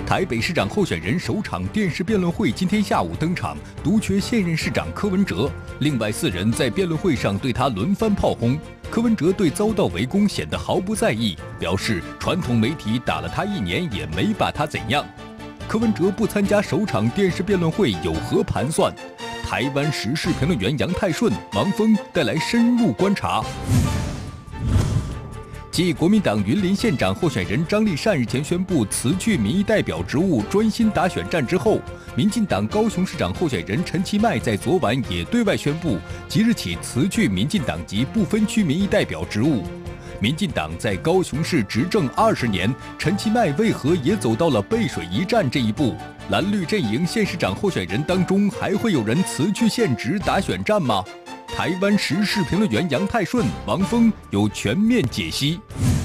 台北市长候选人首场电视辩论会今天下午登场，独缺现任市长柯文哲。另外4人在辩论会上对他轮番炮轰。柯文哲对遭到围攻显得毫不在意，表示传统媒体打了他1年也没把他怎样。柯文哲不参加首场电视辩论会有何盘算？台湾时事评论员杨泰顺、王峰带来深入观察。继国民党云林县长候选人张丽善日前宣布辞去民意代表职务，专心打选战之后，民进党高雄市长候选人陈其迈在昨晚也对外宣布，即日起辞去民进党籍不分区民意代表职务。民进党在高雄市执政20年，陈其迈为何也走到了背水一战这一步？蓝绿阵营县市长候选人当中，还会有人辞去现职打选战吗？台湾时事评论员杨泰顺、王峰有全面解析。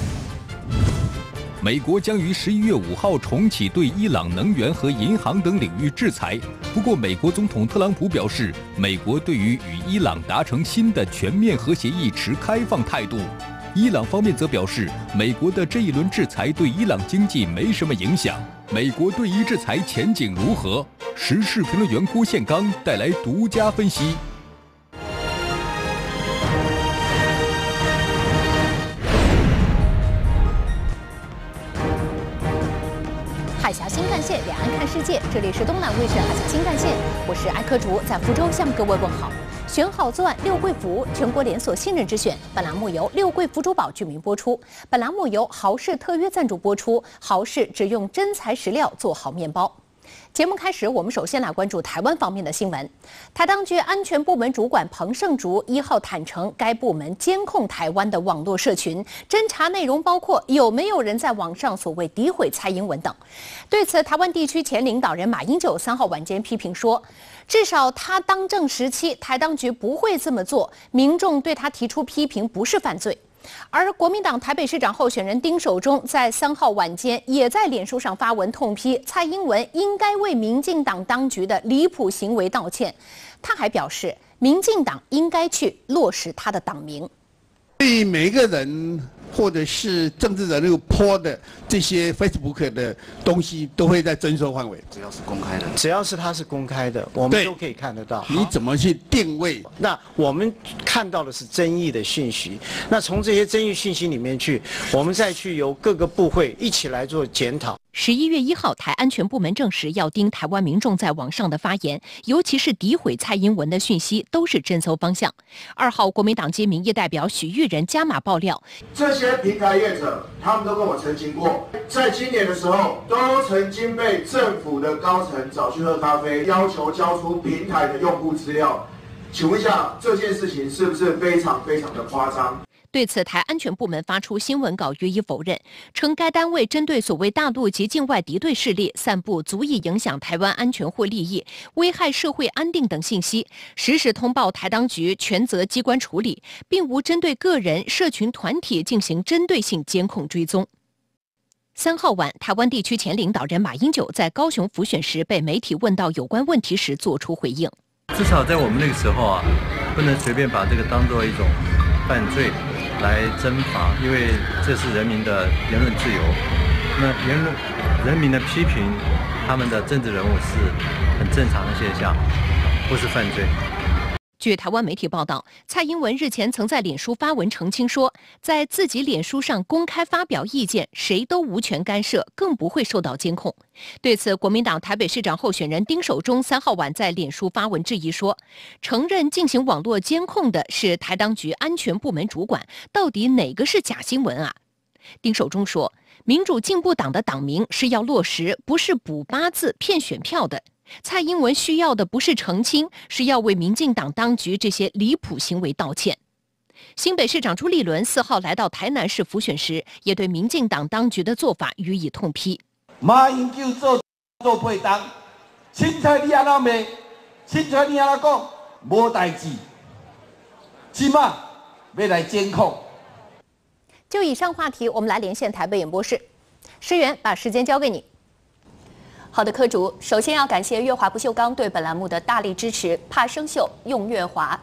美国将于11月5号重启对伊朗能源和银行等领域制裁。不过，美国总统特朗普表示，美国对于与伊朗达成新的全面核协议持开放态度。伊朗方面则表示，美国的这一轮制裁对伊朗经济没什么影响。美国对伊制裁前景如何？时事评论员郭宪刚带来独家分析。 海峡新干线，两岸看世界。这里是东南卫视海峡新干线，我是艾科竹，在福州向各位问好。选好作案六贵福，全国连锁信任之选。本栏目由六贵福珠宝居民播出。本栏目由豪氏特约赞助播出。豪氏只用真材实料做好面包。节目开始，我们首先来关注台湾方面的新闻。台当局安全部门主管彭胜竹1号坦承，该部门监控台湾的网络社群，侦查内容包括有没有人在网上所谓诋毁蔡英文等。对此，台湾地区前领导人马英九3号晚间批评说，至少他当政时期，台当局不会这么做，民众对他提出批评不是犯罪。而国民党台北市长候选人丁守中在3号晚间也在脸书上发文痛批蔡英文应该为民进党当局的离谱行为道歉。他还表示，民进党应该去落实他的党名。 对于每一个人或者是政治人物po的这些 Facebook 的东西，都会在征收范围。 只要是公开的，只要是它是公开的，我们都可以看得到。 你怎么去定位？ 那我们看到的是争议的讯息，那从这些争议讯息里面去，我们再去由各个部会一起来做检讨。 11月1号，台安全部门证实，要盯台湾民众在网上的发言，尤其是诋毁蔡英文的讯息，都是侦搜方向。2号，国民党籍民意代表许玉仁加码爆料， 这些平台业者，他们都跟我澄清过，在今年的时候，都曾经被政府的高层找去喝咖啡，要求交出平台的用户资料。请问一下，这件事情是不是非常非常的夸张？ 对此，台安全部门发出新闻稿予以否认，称该单位针对所谓大陆及境外敌对势力散布足以影响台湾安全或利益、危害社会安定等信息，实时通报台当局权责机关处理，并无针对个人、社群团体进行针对性监控追踪。3号晚，台湾地区前领导人马英九在高雄辅选时被媒体问到有关问题时作出回应。 至少在我们那个时候啊，不能随便把这个当作一种犯罪来侦罚，因为这是人民的言论自由。那人民的批评他们的政治人物是很正常的现象，不是犯罪。 据台湾媒体报道，蔡英文日前曾在脸书发文澄清说，在自己脸书上公开发表意见，谁都无权干涉，更不会受到监控。对此，国民党台北市长候选人丁守中3号晚在脸书发文质疑说，承认进行网络监控的是台当局安全部门主管，到底哪个是假新闻啊？丁守中说，民主进步党的党名是要落实，不是补8字骗选票的。蔡英文需要的不是澄清，是要为民进党当局这些离谱行为道歉。新北市长朱立伦4号来到台南市辅选时，也对民进党当局的做法予以痛批。 马英九做配当，凊彩你安怎骂，凊彩你安怎讲，无代志，即马要来监控。 就以上话题，我们来连线台北演播室，诗媛把时间交给你。好的，科主，首先要感谢月华不锈钢对本栏目的大力支持，怕生锈用月华。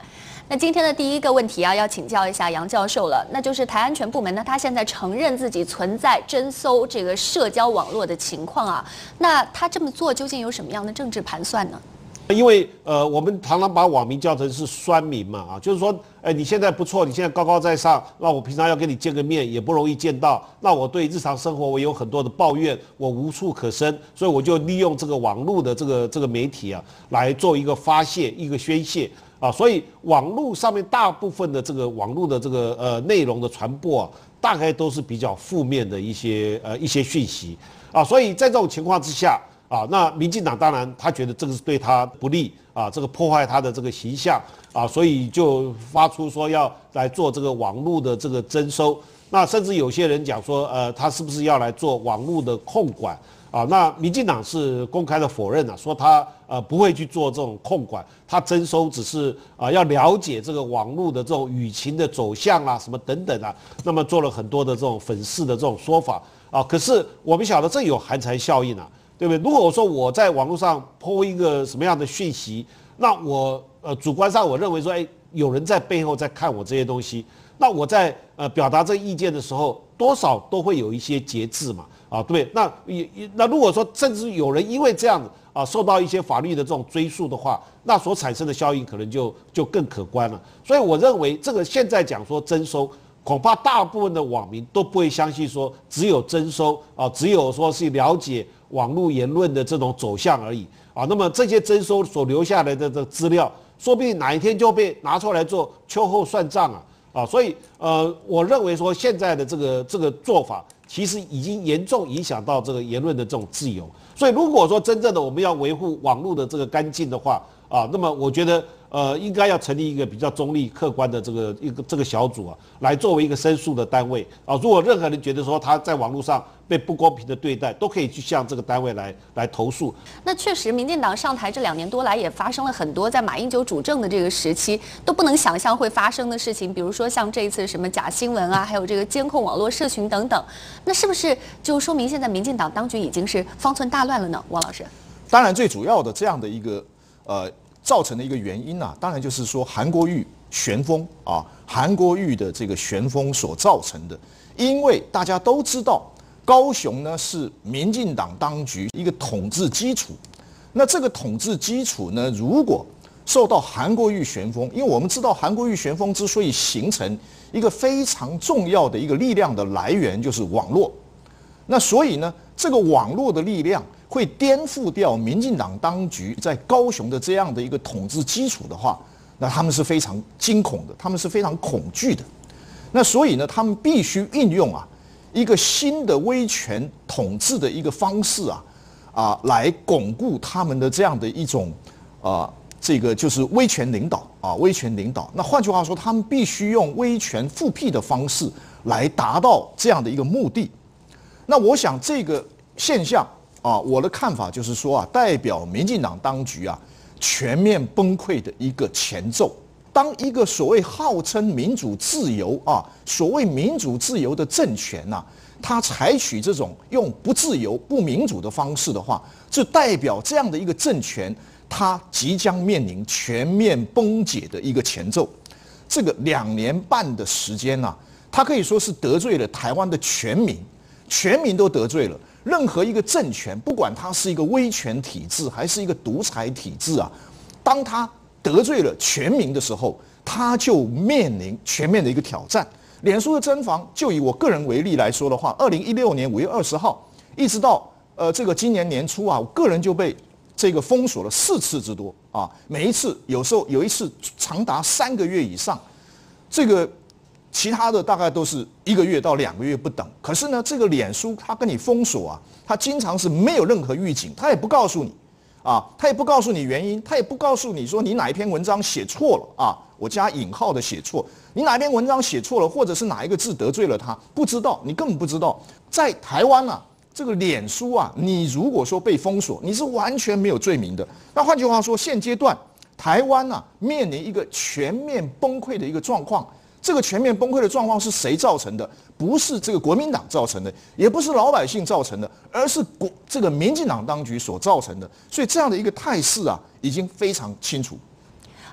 那今天的第一个问题啊，要请教一下杨教授了，那就是台安全部门呢，他现在承认自己存在侦搜这个社交网络的情况啊，那他这么做究竟有什么样的政治盘算呢？ 因为我们常常把网民叫成是酸民嘛，啊，就是说，你现在不错，你现在高高在上，那我平常要跟你见个面也不容易见到，那我对日常生活我有很多的抱怨，我无处可伸，所以我就利用这个网络的这个媒体啊，来做一个发泄，一个宣泄。啊，所以网络上面大部分的这个网络的这个内容的传播啊，大概都是比较负面的一些讯息啊，所以在这种情况之下啊，那民进党当然他觉得这个是对他不利啊，这个破坏他的这个形象啊，所以就发出说要来做这个网络的这个征收，那甚至有些人讲说他是不是要来做网络的控管？啊，那民进党是公开的否认啊，说他不会去做这种控管，他征收只是要了解这个网络的这种舆情的走向啊，什么等等啊，那么做了很多的这种粉饰的这种说法啊。可是我们晓得这有寒蝉效应啊，对不对？如果我说我在网络上po一个什么样的讯息，那我主观上我认为说，有人在背后在看我这些东西，那我在表达这个意见的时候，多少都会有一些节制嘛。啊，对，那如果说甚至有人因为这样啊受到一些法律的这种追诉的话，那所产生的效应可能就更可观了。所以我认为这个现在讲说征收，恐怕大部分的网民都不会相信说只有征收啊，只有说是了解网络言论的这种走向而已啊。那么这些征收所留下来的这资料，说不定哪一天就被拿出来做秋后算账啊。所以我认为说现在的这个做法，其实已经严重影响到这个言论的这种自由。所以如果说真正的我们要维护网络的这个干净的话啊，那么我觉得应该要成立一个比较中立客观的这个小组啊，来作为一个申诉的单位啊。如果任何人觉得说他在网络上被不公平的对待，都可以去向这个单位来投诉。 那确实，民进党上台这2年多来，也发生了很多在马英九主政的这个时期都不能想象会发生的事情，比如说像这一次什么假新闻啊，还有这个监控网络社群等等。那是不是就说明现在民进党当局已经是方寸大乱了呢？王老师， 当然最主要的这样的一个造成的一个原因啊，当然就是说韩国瑜旋风啊，韩国瑜的这个旋风所造成的。因为大家都知道，高雄呢是民进党当局一个统治基础，那这个统治基础呢，如果受到韩国瑜旋风，因为我们知道韩国瑜旋风之所以形成一个非常重要的一个力量的来源就是网络，那所以呢，这个网络的力量会颠覆掉民进党当局在高雄的这样的一个统治基础的话，那他们是非常惊恐的，他们是非常恐惧的。那所以呢，他们必须运用一个新的威权统治的一个方式来巩固他们的这样的一种这个就是威权领导威权领导。那换句话说，他们必须用威权复辟的方式来达到这样的一个目的。那我想这个现象我的看法就是说代表民进党当局全面崩溃的一个前奏。当一个所谓号称民主自由所谓民主自由的政权他采取这种用不自由、不民主的方式的话，就代表这样的一个政权，它即将面临全面崩解的一个前奏。这个2年半的时间它可以说是得罪了台湾的全民，全民都得罪了。任何一个政权，不管它是一个威权体制还是一个独裁体制当它得罪了全民的时候，他就面临全面的一个挑战。脸书的侦防，就以我个人为例来说的话，2016年5月20号，一直到这个今年年初我个人就被这个封锁了4次之多每一次有时候有一次长达3个月以上，这个其他的大概都是1个月到2个月不等。可是呢，这个脸书它跟你封锁它经常是没有任何预警，它也不告诉你。他也不告诉你原因，他也不告诉你说你哪一篇文章写错了我加引号的写错，你哪一篇文章写错了，或者是哪一个字得罪了他，不知道，你根本不知道。在台湾这个脸书你如果说被封锁，你是完全没有罪名的。那换句话说，现阶段台湾面临一个全面崩溃的一个状况。这个全面崩溃的状况是谁造成的？不是这个国民党造成的，也不是老百姓造成的，而是这个民进党当局所造成的。所以这样的一个态势已经非常清楚。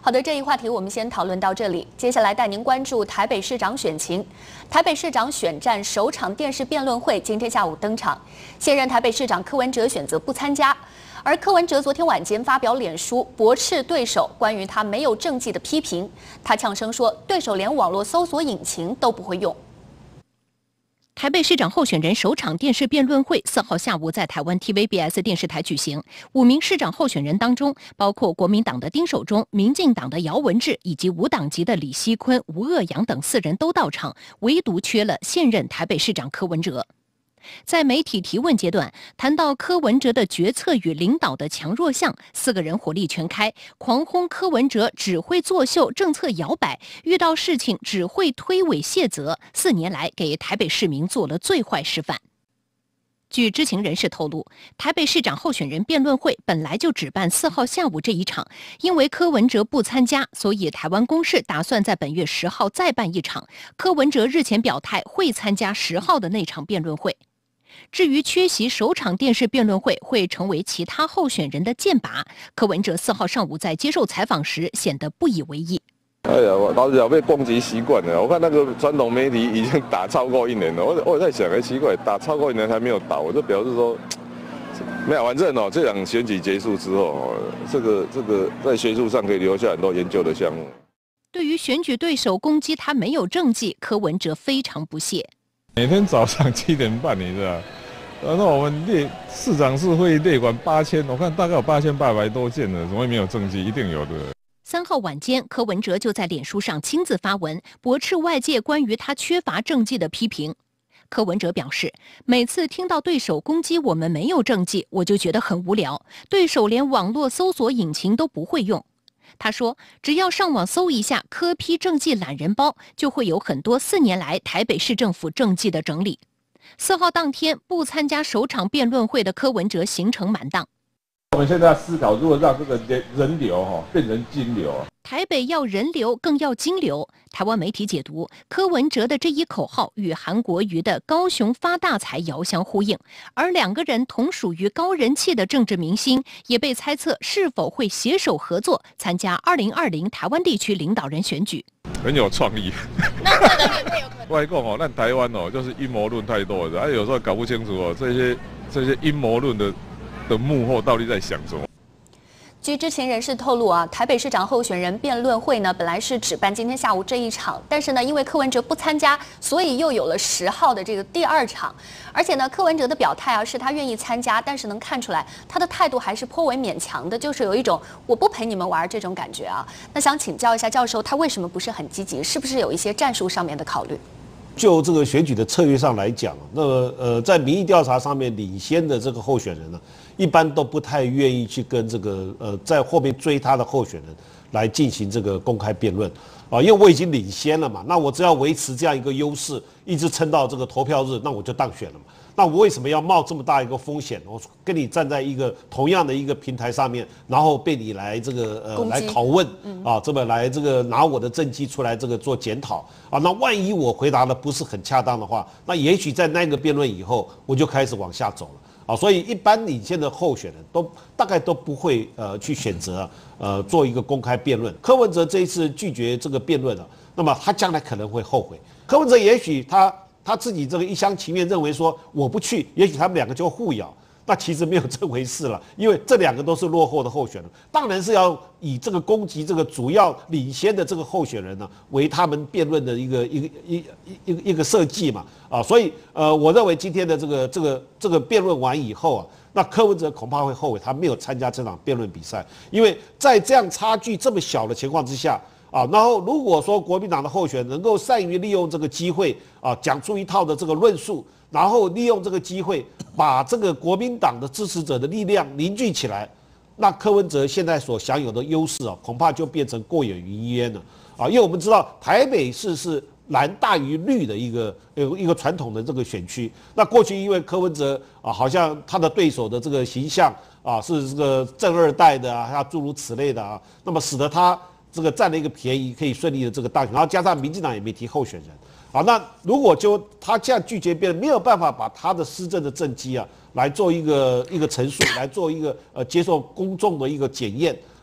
好的，这一话题我们先讨论到这里。接下来带您关注台北市长选情。台北市长选战首场电视辩论会今天下午登场，现任台北市长柯文哲选择不参加。而柯文哲昨天晚间发表脸书，驳斥对手关于他没有政绩的批评。他呛声说，对手连网络搜索引擎都不会用。台北市长候选人首场电视辩论会4号下午在台湾 TVBS 电视台举行。5名市长候选人当中，包括国民党的丁守中、民进党的姚文智以及无党籍的李锡坤、吴鄂阳等4人都到场，唯独缺了现任台北市长柯文哲。在媒体提问阶段，谈到柯文哲的决策与领导的强弱项，4个人火力全开，狂轰柯文哲只会作秀、政策摇摆，遇到事情只会推诿卸责，4年来给台北市民做了最坏示范。据知情人士透露，台北市长候选人辩论会本来就只办4号下午这一场，因为柯文哲不参加，所以台湾公视打算在本月10号再办一场。柯文哲日前表态会参加10号的那场辩论会。至于缺席首场电视辩论会会成为其他候选人的箭靶，柯文哲4号上午在接受采访时显得不以为意。 哎呀，我老实讲被攻击习惯了。我看那个传统媒体已经打超过1年了，我在想，奇怪，打超过1年还没有倒，我就表示说，没有，反正这场选举结束之后，这个在学术上可以留下很多研究的项目。 对于选举对手攻击他没有政绩，柯文哲非常不屑。 每天早上7点半，你知道？然后我们市长室会议列管8000，我看大概有8800多件了，怎么会没有政绩？一定有的。 3号晚间，柯文哲就在脸书上亲自发文，驳斥外界关于他缺乏政绩的批评。柯文哲表示，每次听到对手攻击我们没有政绩，我就觉得很无聊。对手连网络搜索引擎都不会用。他说，只要上网搜一下柯批政绩懒人包，就会有很多4年来台北市政府政绩的整理。4号当天不参加首场辩论会的柯文哲行程满当。 我们现在要思考，如何让这个人流变成金流。 台北要人流，更要金流。台湾媒体解读，柯文哲的这一口号与韩国瑜的高雄发大财遥相呼应，而2个人同属于高人气的政治明星，也被猜测是否会携手合作参加2020台湾地区领导人选举。 很有创意。 那可能也会有可能。 外公那台湾就是阴谋论太多了，有时候搞不清楚这些阴谋论的幕后到底在想什么。 据知情人士透露台北市长候选人辩论会呢，本来是只办今天下午这一场，但是呢，因为柯文哲不参加，所以又有了10号的这个第2场。而且呢，柯文哲的表态是他愿意参加，但是能看出来他的态度还是颇为勉强的，就是有一种我不陪你们玩这种感觉啊。那想请教一下教授，他为什么不是很积极？是不是有一些战术上面的考虑？ 就这个选举的策略上来讲，那么在民意调查上面领先的这个候选人呢，一般都不太愿意去跟这个在后面追他的候选人来进行这个公开辩论啊，因为我已经领先了嘛，那我只要维持这样一个优势，一直撑到这个投票日，那我就当选了嘛。那我为什么要冒这么大一个风险？我跟你站在一个同样的一个平台上面，然后被你来这个来拷问啊，这么来这个拿我的政绩出来这个做检讨啊，那万一我回答的不是很恰当的话，那也许在那个辩论以后，我就开始往下走了啊。所以一般领先的候选人大概都不会去选择做一个公开辩论。柯文哲这一次拒绝这个辩论了，那么他将来可能会后悔。柯文哲也许他自己这个一厢情愿认为说我不去，也许他们2个就互咬，那其实没有这回事了，因为这2个都是落后的候选人，当然是要以这个攻击这个主要领先的这个候选人呢为他们辩论的一个设计嘛啊，所以我认为今天的这个辩论完以后啊，那柯文哲恐怕会后悔他没有参加这场辩论比赛，因为在这样差距这么小的情况之下。然后如果说国民党的候选人能够善于利用这个机会讲出一套的这个论述，然后利用这个机会把这个国民党的支持者的力量凝聚起来，那柯文哲现在所享有的优势恐怕就变成过眼云烟了因为我们知道台北市是蓝大于绿的一个传统的这个选区，那过去因为柯文哲好像他的对手的这个形象是这个正2代的他诸如此类的那么使得他这个占了一个便宜，可以顺利的这个当选，然后加上民进党也没提候选人，那如果就他这样拒绝辩论，没有办法把他的施政的政绩来做一个陈述，来做一个接受公众的一个检验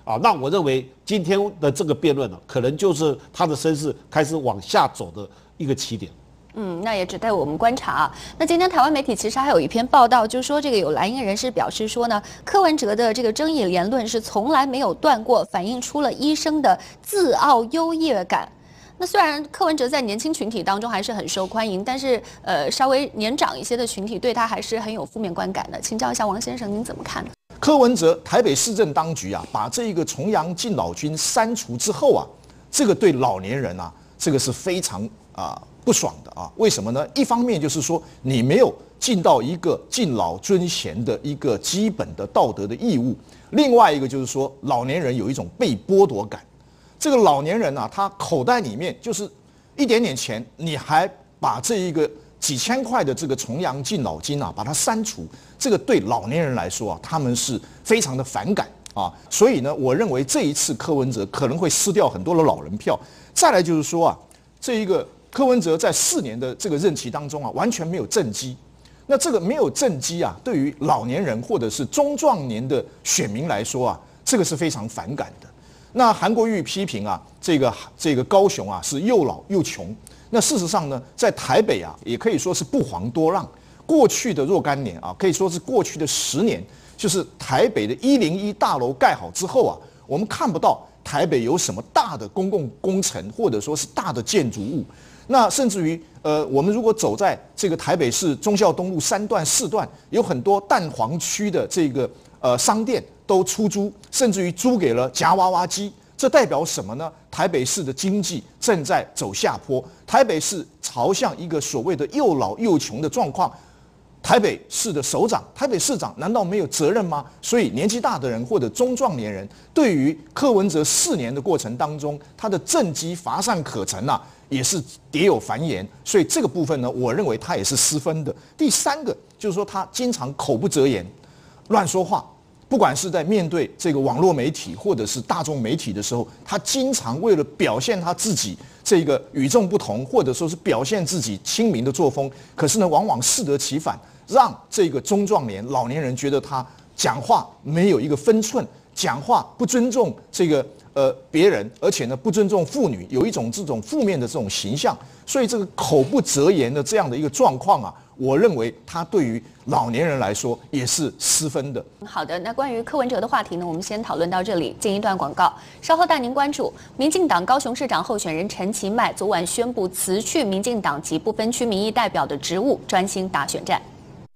啊，那我认为今天的这个辩论呢，可能就是他的身世开始往下走的一个起点。 那也只待我们观察啊。那今天台湾媒体其实还有一篇报道，就是说这个有蓝营人士表示说呢，柯文哲的这个争议言论是从来没有断过，反映出了医生的自傲优越感。那虽然柯文哲在年轻群体当中还是很受欢迎，但是稍微年长一些的群体对他还是很有负面观感的。请教一下王先生，您怎么看呢？ 柯文哲台北市政当局啊，把这个重阳敬老军删除之后啊，这个对老年人啊，这个是非常不爽的啊。为什么呢？一方面就是说你没有尽到一个敬老尊贤的一个基本的道德的义务，另外一个就是说老年人有一种被剥夺感。这个老年人啊，他口袋里面就是一点点钱，你还把这一个几千块的这个重阳敬老金啊，把它删除，这个对老年人来说啊，他们是非常的反感啊。所以呢，我认为这一次柯文哲可能会失掉很多的老人票。再来就是说啊，这一个柯文哲在4年的这个任期当中啊，完全没有政绩。那这个没有政绩啊，对于老年人或者是中壮年的选民来说啊，这个是非常反感的。那韩国瑜批评啊，这个高雄啊是又老又穷。那事实上呢，在台北啊，也可以说是不遑多让。过去的若干年啊，可以说是过去的10年，就是台北的101大楼盖好之后啊，我们看不到台北有什么大的公共工程或者说是大的建筑物。那甚至于我们如果走在这个台北市忠孝东路3段4段，有很多蛋黄区的这个商店都出租，甚至于租给了夹娃娃机。这代表什么呢？台北市的经济正在走下坡，台北市朝向一个所谓的又老又穷的状况。台北市的首长、台北市长难道没有责任吗？所以年纪大的人或者中壮年人，对于柯文哲4年的过程当中，他的政绩乏善可陈啊，也是迭有繁言。所以这个部分呢，我认为他也是失分的。第3个就是说，他经常口不择言，乱说话。不管是在面对这个网络媒体或者是大众媒体的时候，他经常为了表现他自己这个与众不同，或者说是表现自己亲民的作风，可是呢，往往适得其反，让这个中壮年、老年人觉得他讲话没有一个分寸，讲话不尊重这个别人，而且呢不尊重妇女，有一种这种负面的这种形象，所以这个口不择言的这样的一个状况啊，我认为他对于老年人来说也是失分的。 好的，那关于柯文哲的话题呢，我们先讨论到这里，进一段广告，稍后带您关注民进党高雄市长候选人陈其迈昨晚宣布辞去民进党及不分区民意代表的职务，专心打选战。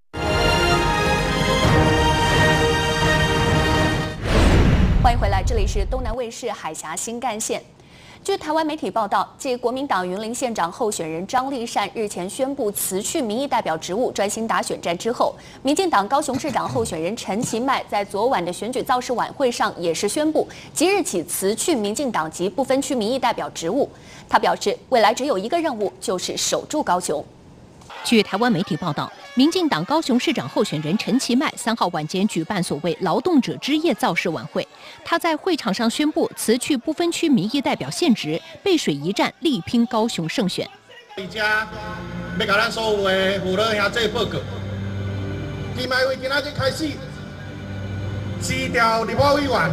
欢迎回来，这里是东南卫视海峡新干线。据台湾媒体报道，继国民党云林县长候选人张丽善日前宣布辞去民意代表职务，专心打选战之后，民进党高雄市长候选人陈其迈在昨晚的选举造势晚会上也是宣布，即日起辞去民进党及不分区民意代表职务。他表示，未来只有一个任务，就是守住高雄。 据台湾媒体报道，民进党高雄市长候选人陈其迈3号晚间举办所谓劳动者之夜造势晚会，他在会场上宣布辞去不分区民意代表现职，背水一战，力拼高雄胜选。 而且要甲咱所有的父老兄弟报告，今摆为今仔日开始，4条立法委员，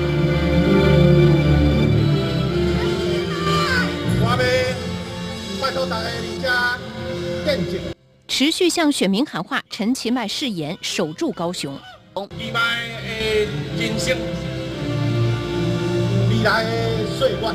我要拜托大家伫遮。 持续向选民喊话，陈其迈誓言守住高雄。 期待的人生，未来的岁月，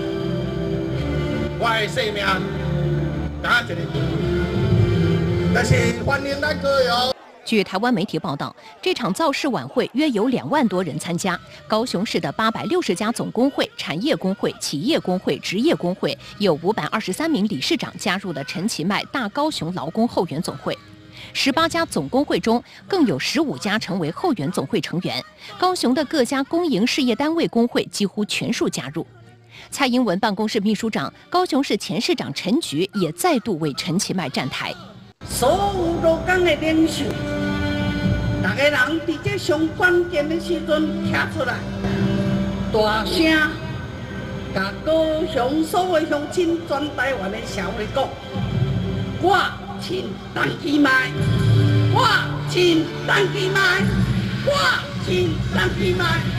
我的生命，打一个，但是欢迎咱各位。 据台湾媒体报道，这场造势晚会约有2万多人参加。高雄市的860家总工会、产业工会、企业工会、职业工会，有523名理事长加入了陈其迈大高雄劳工后援总会。18家总工会中，更有15家成为后援总会成员。高雄的各家公营事业单位工会几乎全数加入。蔡英文办公室秘书长、高雄市前市长陈菊也再度为陈其迈站台。 所有劳工的领袖，大家人伫这上关键的时阵站出来，大声，甲高雄所有乡亲、全台湾的社会讲：我亲陈其迈，我亲陈其迈，我亲陈其迈。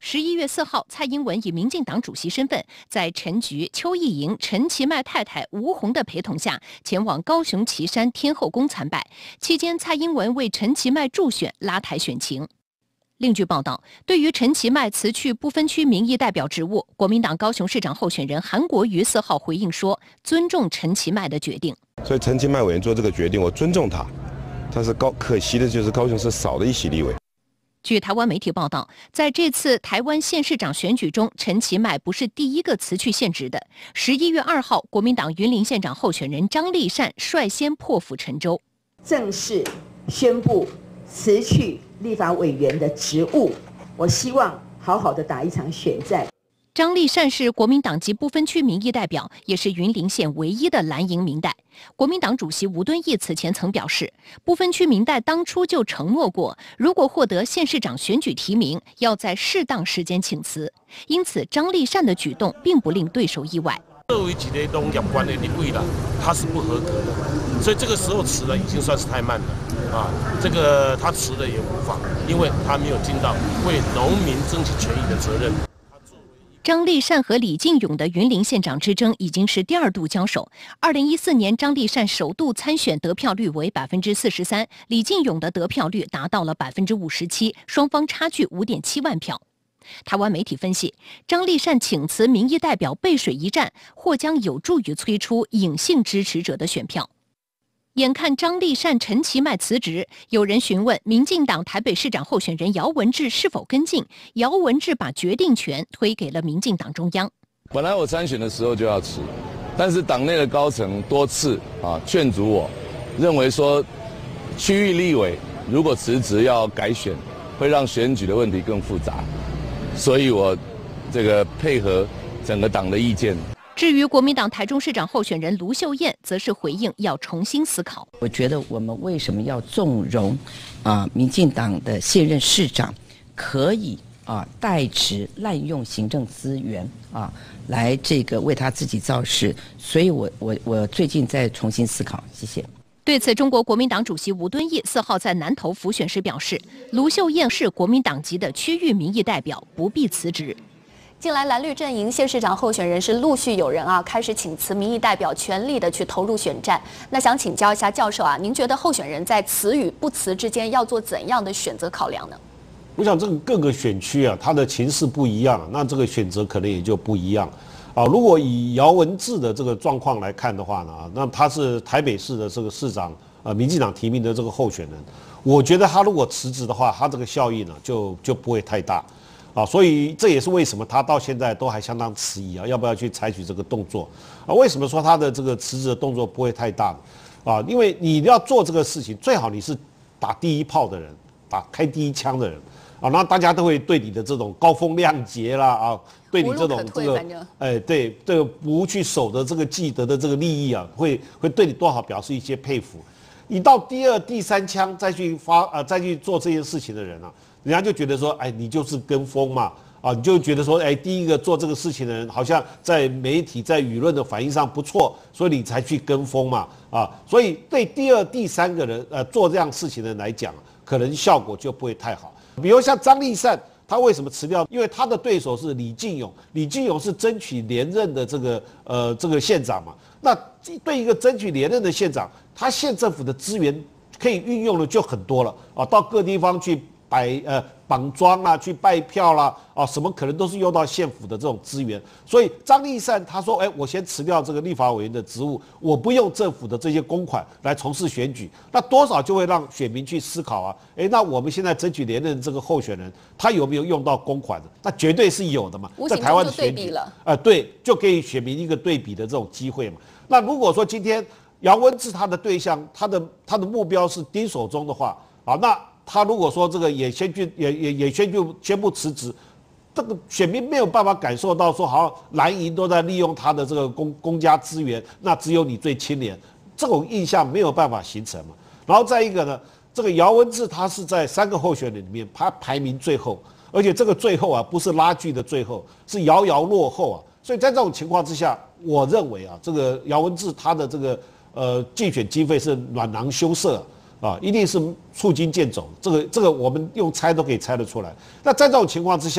11月4号，蔡英文以民进党主席身份，在陈菊、邱意莹、陈其迈太太吴虹的陪同下，前往高雄旗山天后宫参拜。期间，蔡英文为陈其迈助选，拉抬选情。另据报道，对于陈其迈辞去不分区民意代表职务，国民党高雄市长候选人韩国瑜4号回应说，尊重陈其迈的决定。 所以陈其迈委员做这个决定，我尊重他。但是可惜的就是高雄市少了一席立委。 据台湾媒体报道，在这次台湾县市长选举中，陈其迈不是第一个辞去现职的。11月2号，国民党云林县长候选人张丽善率先破釜沉舟， 正式宣布辞去立法委员的职务。我希望好好的打一场选战。 张丽善是国民党籍不分区民意代表，也是云林县唯一的蓝营民代。国民党主席吴敦义此前曾表示，不分区民代当初就承诺过，如果获得县市长选举提名，要在适当时间请辞。因此，张丽善的举动并不令对手意外。 作为一个农业官的立委啦，他是不合格的，所以这个时候辞了已经算是太慢了啊。这个他辞了也无妨，因为他没有尽到为农民争取权益的责任。 张丽善和李进勇的云林县长之争已经是第2度交手。2014年，张丽善首度参选，得票率为43%，李进勇的得票率达到了57%，双方差距5.7万票。台湾媒体分析，张丽善请辞民意代表背水一战，或将有助于催出隐性支持者的选票。眼看张丽善、陈其迈辞职，有人询问民进党台北市长候选人姚文智是否跟进。姚文智把决定权推给了民进党中央。 本来我参选的时候就要辞，但是党内的高层多次劝阻我，认为说区域立委如果辞职要改选，会让选举的问题更复杂，所以我这个配合整个党的意见。 至于国民党台中市长候选人卢秀燕，则是回应要重新思考。 我觉得我们为什么要纵容民进党的现任市长可以代职滥用行政资源来这个为他自己造势？所以我最近在重新思考。谢谢。 对此，中国国民党主席吴敦义4号在南投辅选时表示，卢秀燕是国民党籍的区域民意代表，不必辞职。 近来蓝绿阵营县市长候选人是陆续有人开始请辞民意代表，全力的去投入选战。那想请教一下教授您觉得候选人在辞与不辞之间要做怎样的选择考量呢？ 我想这个各个选区它的情势不一样，那这个选择可能也就不一样如果以姚文智的这个状况来看的话呢那他是台北市的这个市长民进党提名的这个候选人，我觉得他如果辞职的话，他这个效益呢就不会太大。所以这也是为什么他到现在都还相当迟疑要不要去采取这个动作为什么说他的这个辞职的动作不会太大呢因为你要做这个事情，最好你是打第一炮的人，开第一枪的人那大家都会对你的这种高风亮节啦对你这种这个对这个不去守的这个既得的这个利益会对你多少表示一些佩服。你到第2、第3枪再去做这件事情的人人家就觉得说，你就是跟风嘛，你就觉得说，第一个做这个事情的人好像在媒体、在舆论的反应上不错，所以你才去跟风嘛，所以对第2、第3个人做这样事情的人来讲，可能效果就不会太好。比如像张丽善，他为什么辞掉？因为他的对手是李进勇，李进勇是争取连任的这个县长嘛，那对一个争取连任的县长，他县政府的资源可以运用的就很多了到各地方去绑桩啦，去拜票啦，什么可能都是用到县府的这种资源。所以张丽善他说，我先辞掉这个立法委员的职务，我不用政府的这些公款来从事选举，那多少就会让选民去思考那我们现在争取连任这个候选人，他有没有用到公款的？那绝对是有的嘛，在台湾的选举对，就给选民一个对比的这种机会嘛。那如果说今天姚文智他的对象，他的目标是丁守中的话那他如果说这个也宣布辞职，这个选民没有办法感受到说，好像蓝营都在利用他的这个公家资源，那只有你最清廉，这种印象没有办法形成嘛。然后再一个呢，这个姚文智他是在3个候选人里面，他排名最后，而且这个最后不是拉锯的最后，是遥遥落后所以在这种情况之下，我认为这个姚文智他的这个竞选经费是暖囊羞涩。一定是触金见肘，这个我们用猜都可以猜得出来。那在这种情况之下，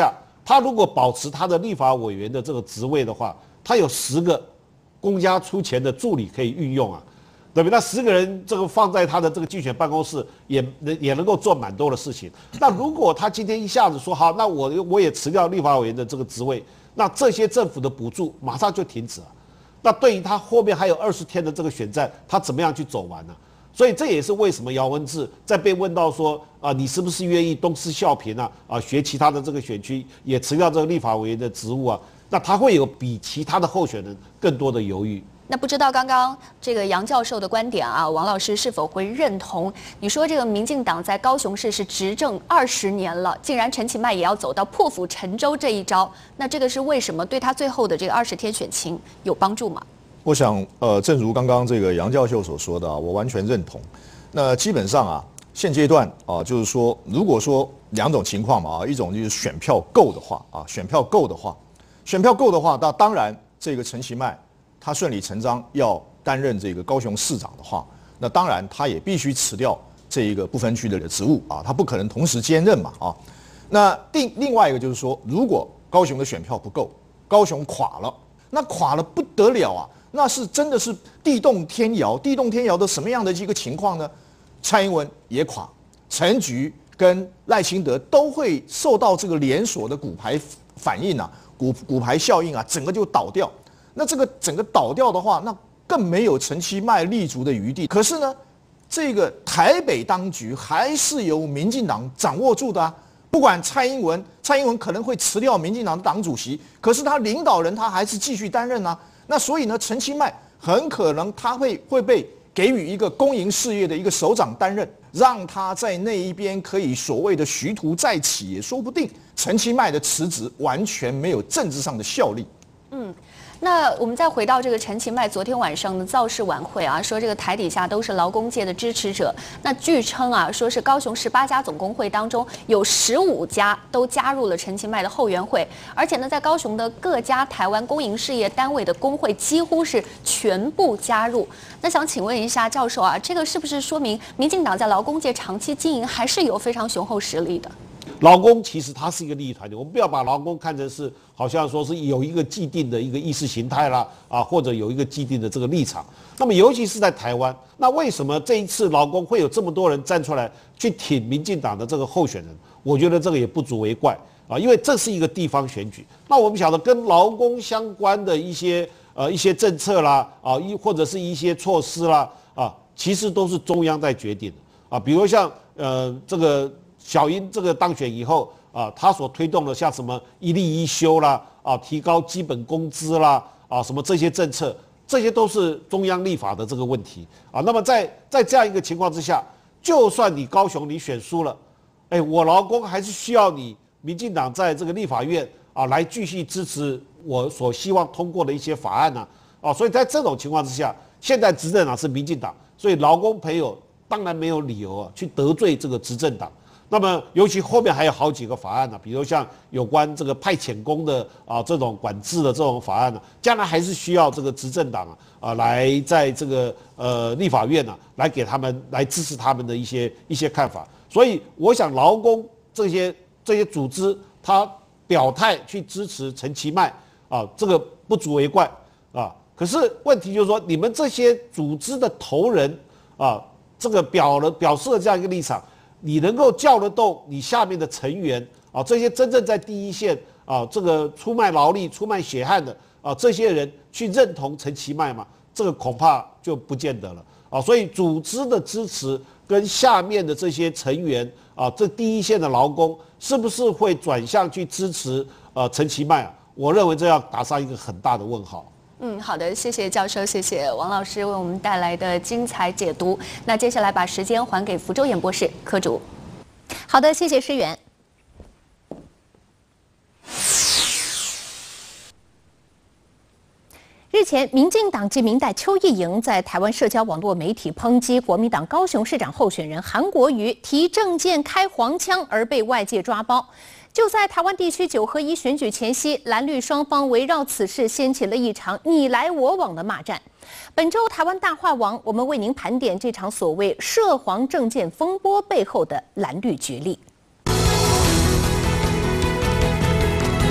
他如果保持他的立法委员的这个职位的话，他有10个公家出钱的助理可以运用啊，对不对？那10个人这个放在他的这个竞选办公室，也能够做蛮多的事情。那如果他今天一下子说好，那我也辞掉立法委员的这个职位，那这些政府的补助马上就停止了。那对于他后面还有20天的这个选战，他怎么样去走完呢？所以这也是为什么姚文智在被问到说你是不是愿意东施效颦学其他的这个选区也辞掉这个立法委员的职务啊？那他会有比其他的候选人更多的犹豫。 那不知道刚刚这个杨教授的观点啊，王老师是否会认同？你说这个民进党在高雄市是执政20年了，竟然陈其迈也要走到破釜沉舟这一招，那这个是为什么？对他最后的这个20天选情有帮助吗？ 我想，正如刚刚这个杨教授所说的我完全认同。那基本上现阶段就是说，如果说2种情况嘛一种就是选票够的话选票够的话，那当然这个陈其迈他顺理成章要担任这个高雄市长的话，那当然他也必须辞掉这一个不分区的职务他不可能同时兼任嘛那另外一个就是说，如果高雄的选票不够，高雄垮了，那垮了不得了那是真的是地动天摇的什么样的一个情况呢？蔡英文也垮，陈菊跟赖清德都会受到这个连锁的骨牌反应骨牌效应整个就倒掉。那这个整个倒掉的话，那更没有陈其迈立足的余地。可是呢，这个台北当局还是由民进党掌握住的不管蔡英文可能会辞掉民进党的党主席，可是他领导人他还是继续担任那所以呢，陈其迈很可能他会被给予一个公营事业的一个首长担任，让他在那一边可以所谓的徐图再起也说不定。陈其迈的辞职完全没有政治上的效力。 那我们再回到这个陈其迈昨天晚上的造势晚会说这个台底下都是劳工界的支持者。那据称说是高雄18家总工会当中有15家都加入了陈其迈的后援会，而且呢，在高雄的各家台湾公营事业单位的工会几乎是全部加入。那想请问一下教授这个是不是说明民进党在劳工界长期经营还是有非常雄厚实力的？ 劳工其实它是一个利益团体，我们不要把劳工看成是好像说是有一个既定的一个意识形态啦或者有一个既定的这个立场。那么尤其是在台湾，那为什么这一次劳工会有这么多人站出来去挺民进党的这个候选人？我觉得这个也不足为怪因为这是一个地方选举。那我们晓得跟劳工相关的一些政策啦或者是一些措施啦其实都是中央在决定的比如像这个小英这个当选以后他所推动的像什么1例1休啦提高基本工资啦什么这些政策，这些都是中央立法的这个问题那么在这样一个情况之下，就算你高雄你选输了，我劳工还是需要你民进党在这个立法院来继续支持我所希望通过的一些法案所以在这种情况之下，现在执政党是民进党，所以劳工朋友当然没有理由去得罪这个执政党。那么，尤其后面还有好几个法案比如像有关这个派遣工的这种管制的这种法案将来还是需要这个执政党来在这个立法院来给他们来支持他们的一些看法。所以，我想劳工这些组织他表态去支持陈其迈这个不足为怪可是问题就是说，你们这些组织的头人这个表示了这样一个立场。你能够叫得动你下面的成员这些真正在第一线这个出卖劳力、出卖血汗的这些人去认同陈其迈吗？这个恐怕就不见得了所以组织的支持跟下面的这些成员这第一线的劳工是不是会转向去支持陈其迈我认为这要打上一个很大的问号。 好的，谢谢教授，谢谢王老师为我们带来的精彩解读。那接下来把时间还给福州演播室柯主。好的，谢谢诗媛。日前，民进党籍民代邱意莹在台湾社交网络媒体抨击国民党高雄市长候选人韩国瑜提政见开黄腔而被外界抓包。就在台湾地区9合1选举前夕，蓝绿双方围绕此事掀起了一场你来我往的骂战。本周台湾大话王，我们为您盘点这场所谓涉黄政见风波背后的蓝绿角力。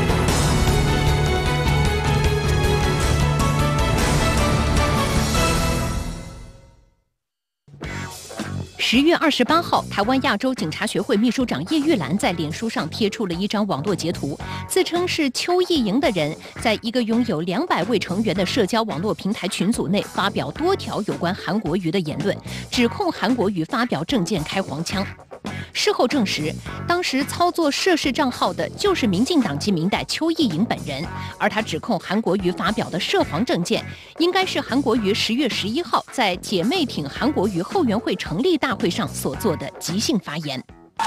10月28号，台湾亚洲警察学会秘书长叶玉兰在脸书上贴出了一张网络截图，自称是邱意莹的人，在一个拥有200位成员的社交网络平台群组内发表多条有关韩国瑜的言论，指控韩国瑜发表政见开黄腔。事后证实，当时操作涉事账号的就是民进党籍民代邱意莹本人，而他指控韩国瑜发表的涉黄政见，应该是韩国瑜10月11号在姐妹挺韩国瑜后援会成立大会上所做的即兴发言。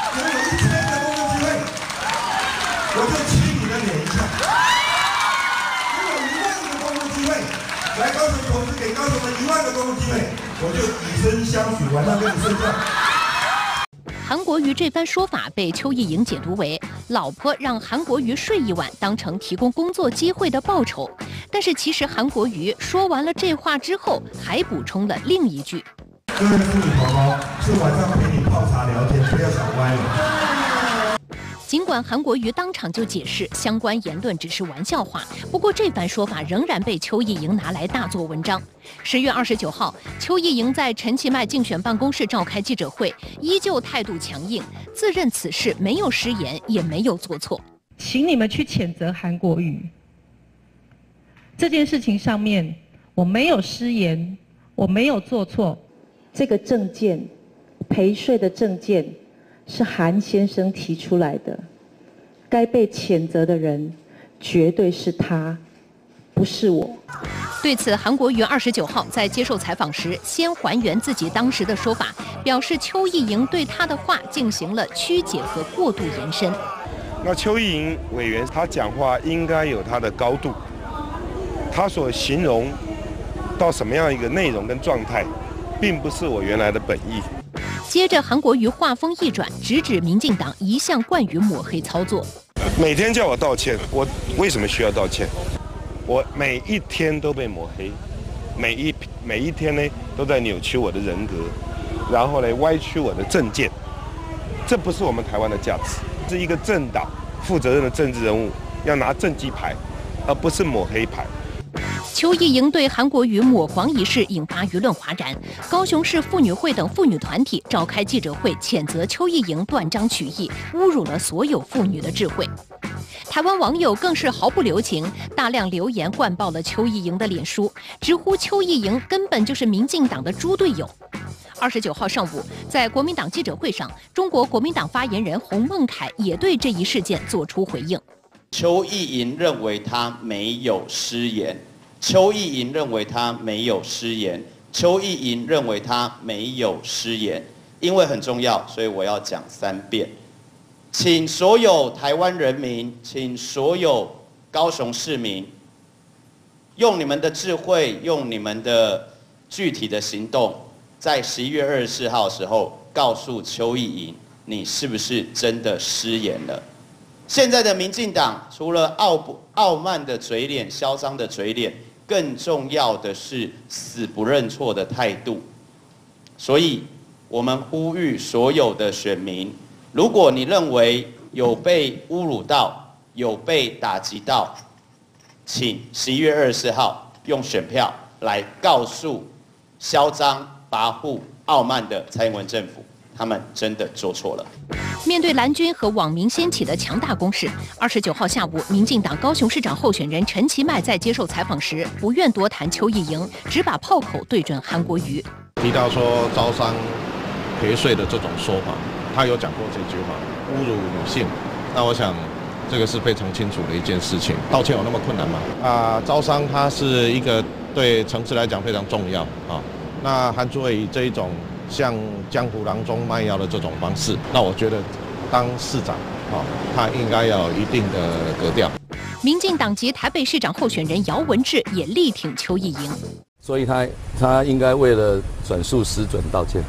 我就骑你的脸一下。如果1万个公共机会来高雄投资给高雄的1万个公共机会，我就以身相许，晚上跟你睡觉。 韩国瑜这番说法被邱意莹解读为老婆让韩国瑜睡一晚当成提供工作机会的报酬，但是其实韩国瑜说完了这话之后，还补充了另一句： 各位妇女同胞，是晚上陪你泡茶聊天，不要想歪了。 尽管韩国瑜当场就解释相关言论只是玩笑话，不过这番说法仍然被邱意莹拿来大做文章。10月29号，邱意莹在陈其迈竞选办公室召开记者会，依旧态度强硬，自认此事没有失言，也没有做错。 请你们去谴责韩国瑜。这件事情上面，我没有失言，我没有做错。这个政见，陪睡的政见，是韩先生提出来的，该被谴责的人绝对是他，不是我。 对此，韩国瑜29号在接受采访时，先还原自己当时的说法，表示邱意莹对他的话进行了曲解和过度延伸。 那邱意莹委员他讲话应该有他的高度，他所形容到什么样一个内容跟状态，并不是我原来的本意。 接着，韩国瑜话锋一转，直指民进党一向惯于抹黑操作。 每天叫我道歉，我为什么需要道歉？我每一天都被抹黑，每一天呢都在扭曲我的人格，然后呢歪曲我的政见，这不是我们台湾的价值。是一个政党负责任的政治人物要拿政绩牌，而不是抹黑牌。 邱意莹对韩国瑜抹黄一事引发舆论哗然，高雄市妇女会等妇女团体召开记者会，谴责邱意莹断章取义，侮辱了所有妇女的智慧。台湾网友更是毫不留情，大量留言灌爆了邱意莹的脸书，直呼邱意莹根本就是民进党的猪队友。29号上午，在国民党记者会上，中国国民党发言人洪孟凯也对这一事件做出回应。 邱意莹认为他没有失言，邱意莹认为他没有失言，邱意莹认为他没有失言，因为很重要，所以我要讲3遍。请所有台湾人民，请所有高雄市民，用你们的智慧，用你们的具体的行动，在11月24号的时候，告诉邱意莹，你是不是真的失言了？现在的民进党除了傲慢的嘴脸、嚣张的嘴脸，更重要的是死不认错的态度。所以，我们呼吁所有的选民，如果你认为有被侮辱到、有被打击到，请11月24号用选票来告诉嚣张、跋扈、傲慢的蔡英文政府，他们真的做错了。 面对蓝军和网民掀起的强大攻势，29号下午，民进党高雄市长候选人陈其迈在接受采访时，不愿多谈邱意莹，只把炮口对准韩国瑜， 提到说招商陪睡的这种说法，他有讲过这句话，侮辱女性。那我想，这个是非常清楚的一件事情。道歉有那么困难吗？招商它是一个对城市来讲非常重要啊。那韩主委以这一种像江湖郎中卖药的这种方式，那我觉得当市长他应该要有一定的格调。 民进党籍台北市长候选人姚文智也力挺邱意莹， 所以他应该为了转述失准道歉。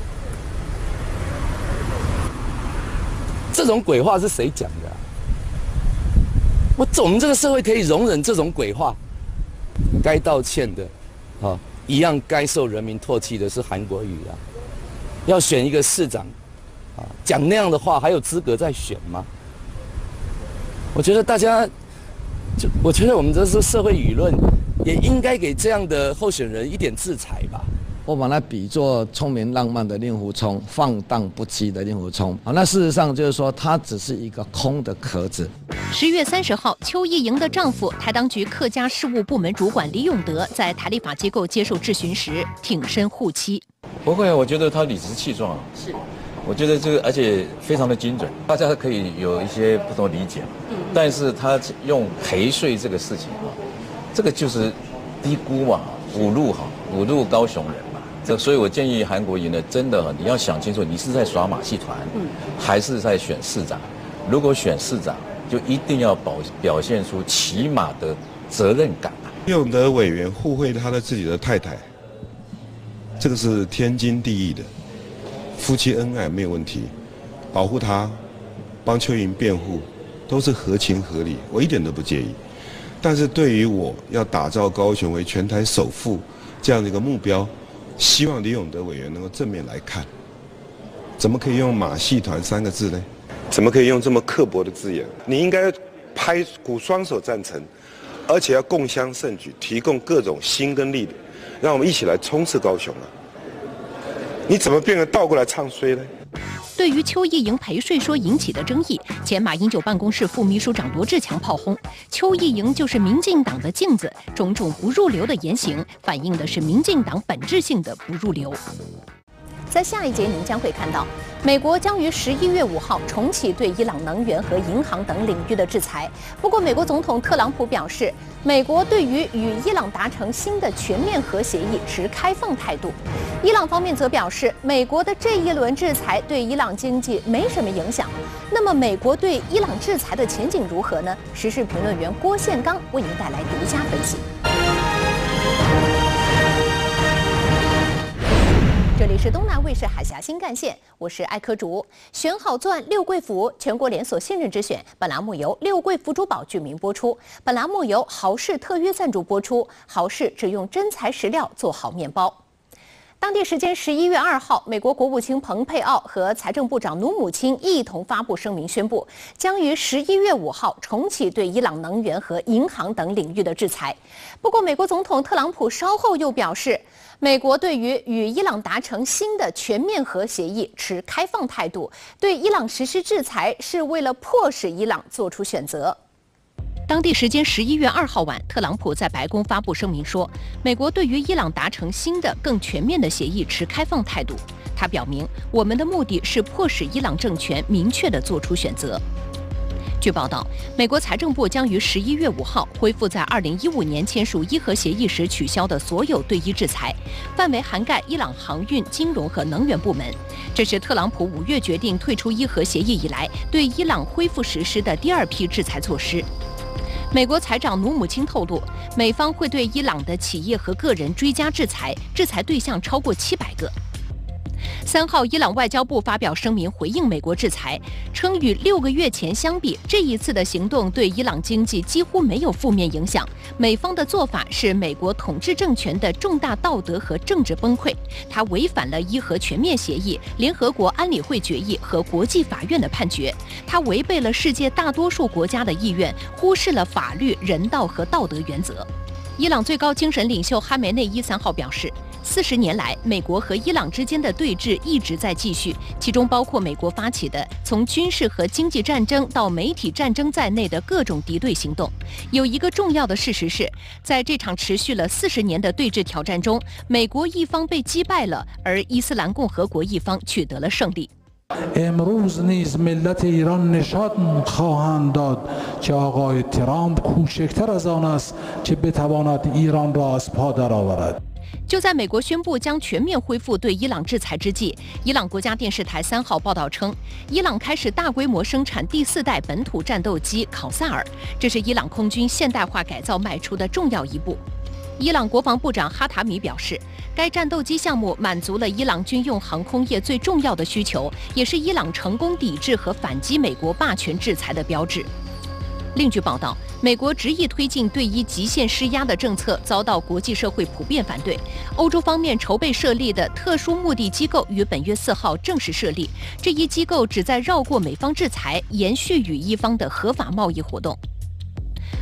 这种鬼话是谁讲的我们这个社会可以容忍这种鬼话？该道歉的一样该受人民唾弃的是韩国瑜啊。要选一个市长讲那样的话，还有资格再选吗？我觉得大家，我觉得我们这是社会舆论，也应该给这样的候选人一点制裁吧。 我把它比作聪明浪漫的令狐冲，放荡不羁的令狐冲。那事实上就是说，它只是一个空的壳子。 10月30号，邱意莹的丈夫台当局客家事务部门主管李永德在台立法机构接受质询时挺身护妻。 不会，我觉得他理直气壮。是，我觉得这个而且非常的精准，大家可以有一些不同的理解。但是他用陪睡这个事情啊，这个就是低估嘛，侮辱高雄人。所以我建议韩国瑜呢，真的你要想清楚，你是在耍马戏团，还是在选市长？如果选市长，就一定要表现出起码的责任感。 永德委员护卫他的自己的太太，这个是天经地义的，夫妻恩爱没有问题，保护他，帮邱意莹辩护，都是合情合理，我一点都不介意。但是对于我要打造高雄为全台首富这样的一个目标，希望李永德委员能够正面来看，怎么可以用马戏团3个字呢？怎么可以用这么刻薄的字眼？你应该拍鼓双手赞成，而且要共襄盛举，提供各种心跟力，让我们一起来冲刺高雄啊！你怎么变成倒过来唱衰呢？ 对于邱意莹陪睡说引起的争议，前马英九办公室副秘书长罗志强炮轰邱意莹就是民进党的镜子，种种不入流的言行反映的是民进党本质性的不入流。 在下一节，您将会看到，美国将于11月5号重启对伊朗能源和银行等领域的制裁。不过，美国总统特朗普表示，美国对于与伊朗达成新的全面核协议持开放态度。伊朗方面则表示，美国的这一轮制裁对伊朗经济没什么影响。那么，美国对伊朗制裁的前景如何呢？时事评论员郭宪刚为您带来独家分析。这里是东南卫视海峡新干线，我是艾科竹。选好钻六贵福，全国连锁信任之选。本栏目由六贵福珠宝居民播出。本栏目由豪氏特约赞助播出。豪氏只用真材实料做好面包。当地时间11月2号，美国国务卿蓬佩奥和财政部长努姆钦一同发布声明，宣布将于11月5号重启对伊朗能源和银行等领域的制裁。不过，美国总统特朗普稍后又表示，美国对于与伊朗达成新的全面核协议持开放态度，对伊朗实施制裁是为了迫使伊朗做出选择。 当地时间11月2号晚，特朗普在白宫发布声明说，美国对于伊朗达成新的、更全面的协议持开放态度。他表明，我们的目的是迫使伊朗政权明确地做出选择。据报道，美国财政部将于11月5号恢复在2015年签署伊核协议时取消的所有对伊制裁，范围涵盖伊朗航运、金融和能源部门。这是特朗普5月决定退出伊核协议以来，对伊朗恢复实施的第2批制裁措施。美国财长努姆钦透露，美方会对伊朗的企业和个人追加制裁，制裁对象超过700个。3号，伊朗外交部发表声明回应美国制裁，称与6个月前相比，这一次的行动对伊朗经济几乎没有负面影响。美方的做法是美国统治政权的重大道德和政治崩溃，它违反了伊核全面协议、联合国安理会决议和国际法院的判决，它违背了世界大多数国家的意愿，忽视了法律、人道和道德原则。伊朗最高精神领袖哈梅内伊3号表示，40年来，美国和伊朗之间的对峙一直在继续，其中包括美国发起的从军事和经济战争到媒体战争在内的各种敌对行动。有一个重要的事实是，在这场持续了40年的对峙挑战中，美国一方被击败了，而伊斯兰共和国一方取得了胜利。 امروز نیز ملت ایران نشان خواهند داد که آقای ترامپ کوچکتر از آن است که بتواند ایران را از پا درآورد。 就在美国宣布将全面恢复对伊朗制裁之际，伊朗国家电视台3号报道称，伊朗开始大规模生产第4代本土战斗机考萨尔，这是伊朗空军现代化改造迈出的重要一步。伊朗国防部长哈塔米表示，该战斗机项目满足了伊朗军用航空业最重要的需求，也是伊朗成功抵制和反击美国霸权制裁的标志。另据报道，美国执意推进对伊极限施压的政策遭到国际社会普遍反对。欧洲方面筹备设立的特殊目的机构于本月4号正式设立，这一机构旨在绕过美方制裁，延续与伊方的合法贸易活动。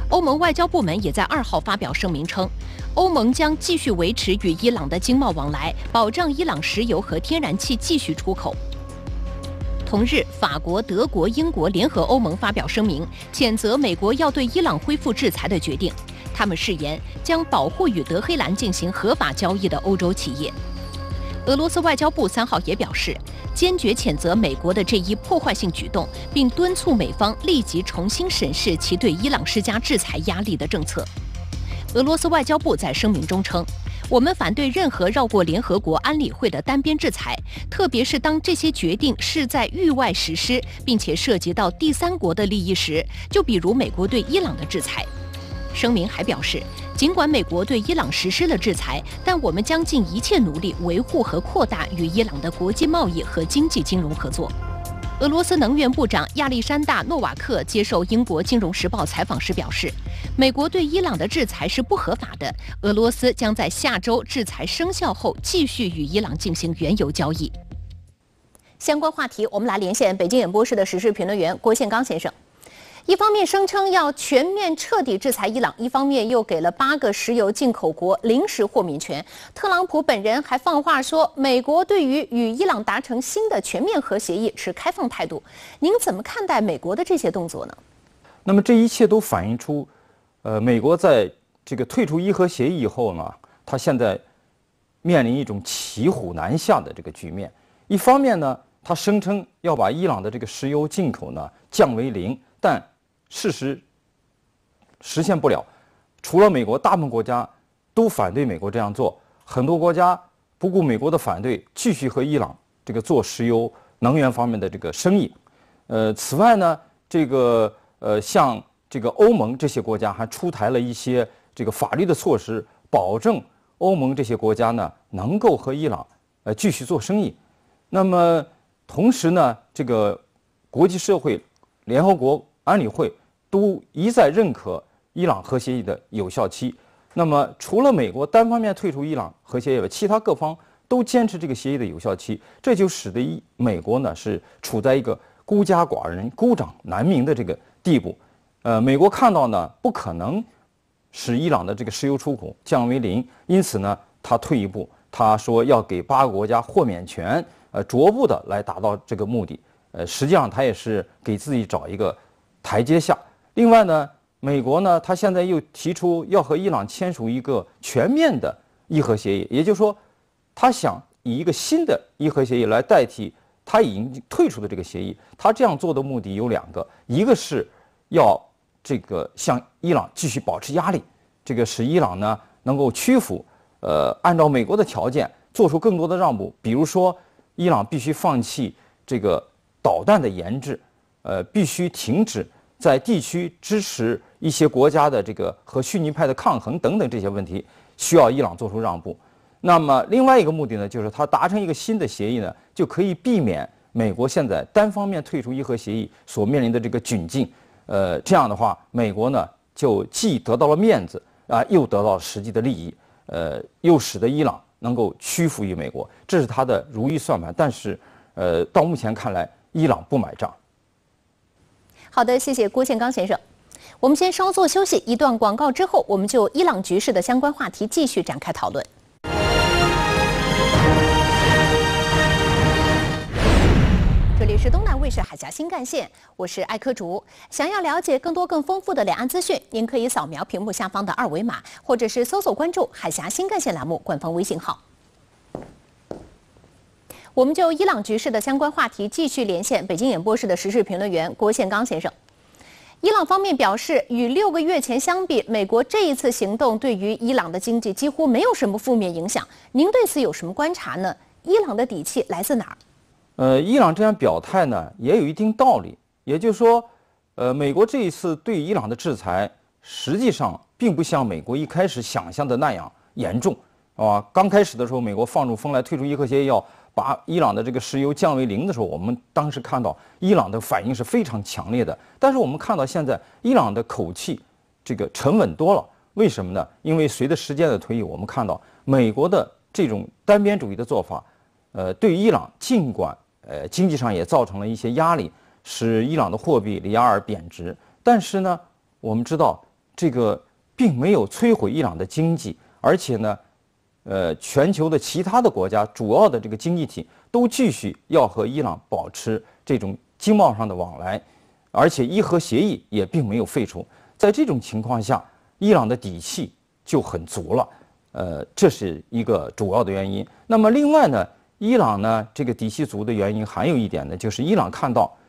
欧盟外交部门也在2号发表声明称，欧盟将继续维持与伊朗的经贸往来，保障伊朗石油和天然气继续出口。同日，法国、德国、英国联合欧盟发表声明，谴责美国要对伊朗恢复制裁的决定。他们誓言将保护与德黑兰进行合法交易的欧洲企业。俄罗斯外交部3号也表示，坚决谴责美国的这一破坏性举动，并敦促美方立即重新审视其对伊朗施加制裁压力的政策。俄罗斯外交部在声明中称，我们反对任何绕过联合国安理会的单边制裁，特别是当这些决定是在域外实施，并且涉及到第三国的利益时，就比如美国对伊朗的制裁。声明还表示，尽管美国对伊朗实施了制裁，但我们将尽一切努力维护和扩大与伊朗的国际贸易和经济金融合作。俄罗斯能源部长亚历山大·诺瓦克接受英国《金融时报》采访时表示，美国对伊朗的制裁是不合法的，俄罗斯将在下周制裁生效后继续与伊朗进行原油交易。相关话题，我们来连线北京演播室的时事评论员郭宪刚先生。一方面声称要全面彻底制裁伊朗，一方面又给了8个石油进口国临时豁免权。特朗普本人还放话说，美国对于与伊朗达成新的全面核协议持开放态度。您怎么看待美国的这些动作呢？ 那么这一切都反映出，美国在这个退出伊核协议以后呢，它现在面临一种骑虎难下的这个局面。一方面呢，它声称要把伊朗的这个石油进口呢降为0，但事实实现不了，除了美国，大部分国家都反对美国这样做。很多国家不顾美国的反对，继续和伊朗这个做石油能源方面的这个生意。此外呢，这个像这个欧盟这些国家还出台了一些这个法律的措施，保证欧盟这些国家呢能够和伊朗继续做生意。那么同时呢，这个国际社会、联合国安理会都一再认可伊朗核协议的有效期。那么，除了美国单方面退出伊朗核协议外，其他各方都坚持这个协议的有效期，这就使得美国呢是处在一个孤家寡人、孤掌难鸣的这个地步。美国看到呢不可能使伊朗的这个石油出口降为0，因此呢，他退一步，他说要给8个国家豁免权，逐步的来达到这个目的。实际上他也是给自己找一个台阶下。另外呢，美国呢，他现在又提出要和伊朗签署一个全面的伊核协议，也就是说，他想以一个新的伊核协议来代替他已经退出的这个协议。他这样做的目的有2个，一个是要这个向伊朗继续保持压力，这个使伊朗呢能够屈服，按照美国的条件做出更多的让步，比如说伊朗必须放弃这个导弹的研制，必须停止在地区支持一些国家的这个和逊尼派的抗衡等等这些问题，需要伊朗做出让步。那么另外一个目的呢，就是他达成一个新的协议呢，就可以避免美国现在单方面退出伊核协议所面临的这个窘境。这样的话，美国呢就既得到了面子又得到了实际的利益，又使得伊朗能够屈服于美国，这是他的如意算盘。但是，到目前看来，伊朗不买账。 好的，谢谢郭宪刚先生。我们先稍作休息，一段广告之后，我们就伊朗局势的相关话题继续展开讨论。这里是东南卫视海峡新干线，我是艾科竹。想要了解更多更丰富的两岸资讯，您可以扫描屏幕下方的2维码，或者是搜索关注海峡新干线栏目官方微信号。我们就伊朗局势的相关话题继续连线北京演播室的时事评论员郭宪刚先生。伊朗方面表示，与6个月前相比，美国这一次行动对于伊朗的经济几乎没有什么负面影响。您对此有什么观察呢？伊朗的底气来自哪儿？ 伊朗这样表态呢，也有一定道理。也就是说，美国这一次对伊朗的制裁，实际上并不像美国一开始想象的那样严重，刚开始的时候，美国放出风来退出伊核协议，要把伊朗的这个石油降为0的时候，我们当时看到伊朗的反应是非常强烈的。但是我们看到现在伊朗的口气这个沉稳多了。为什么呢？因为随着时间的推移，我们看到美国的这种单边主义的做法，对伊朗尽管经济上也造成了一些压力，使伊朗的货币里亚尔贬值。但是呢，我们知道这个并没有摧毁伊朗的经济，而且呢，全球的其他的国家主要的这个经济体都继续要和伊朗保持这种经贸上的往来，而且伊核协议也并没有废除。在这种情况下，伊朗的底气就很足了，这是一个主要的原因。那么另外呢，伊朗呢这个底气足的原因还有一点呢，就是伊朗看到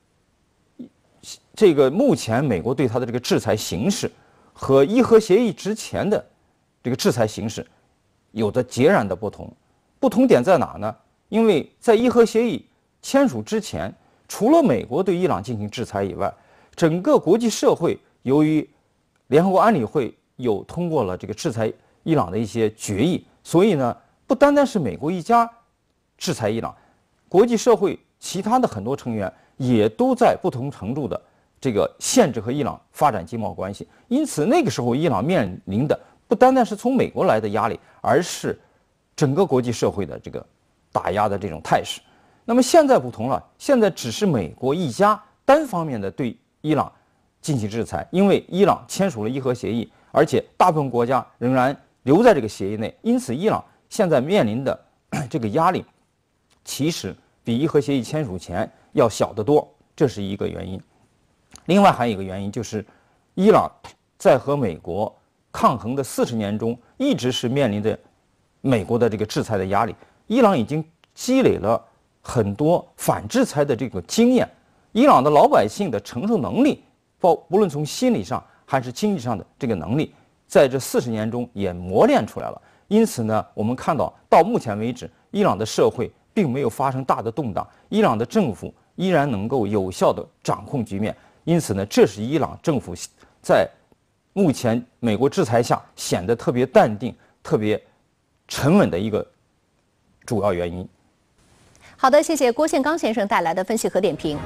这个目前美国对它的这个制裁形势和伊核协议之前的这个制裁形势有着截然的不同。不同点在哪呢？因为在伊核协议签署之前，除了美国对伊朗进行制裁以外，整个国际社会由于联合国安理会有通过了这个制裁伊朗的一些决议，所以呢，不单单是美国一家制裁伊朗，国际社会其他的很多成员也都在不同程度的这个限制和伊朗发展经贸关系。因此那个时候伊朗面临的不单单是从美国来的压力，而是整个国际社会的这个打压的这种态势。那么现在不同了，现在只是美国一家单方面的对伊朗进行制裁，因为伊朗签署了伊核协议，而且大部分国家仍然留在这个协议内，因此伊朗现在面临的这个压力其实比伊核协议签署前要小得多，这是一个原因。另外还有一个原因就是，伊朗在和美国抗衡的40年中，一直是面临着美国的这个制裁的压力。伊朗已经积累了很多反制裁的这个经验，伊朗的老百姓的承受能力，不论从心理上还是经济上的这个能力，在这40年中也磨练出来了。因此呢，我们看到到目前为止，伊朗的社会并没有发生大的动荡，伊朗的政府依然能够有效地掌控局面。因此呢，这是伊朗政府在目前美国制裁下显得特别淡定、特别沉稳的一个主要原因。 好的，谢谢郭宪刚先生带来的分析和点评。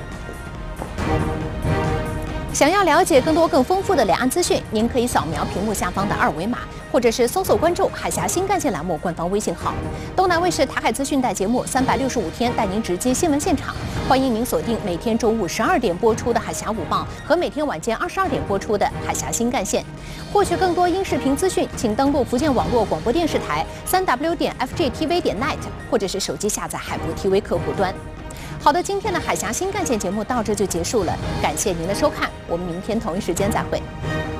想要了解更多更丰富的两岸资讯，您可以扫描屏幕下方的2维码，或者是搜索关注海峡新干线栏目官方微信号。东南卫视台海资讯带节目365天带您直接新闻现场，欢迎您锁定每天中午12点播出的海峡午报和每天晚间22点播出的海峡新干线。获取更多音视频资讯，请登录福建网络广播电视台3w.FGTV.net， 或者是手机下载海博 TV 客户端。好的，今天的海峡新干线节目到这就结束了，感谢您的收看，我们明天同一时间再会。